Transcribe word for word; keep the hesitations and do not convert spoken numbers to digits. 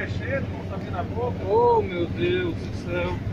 mexendo, não sabia na boca. Oh, meu Deus do céu.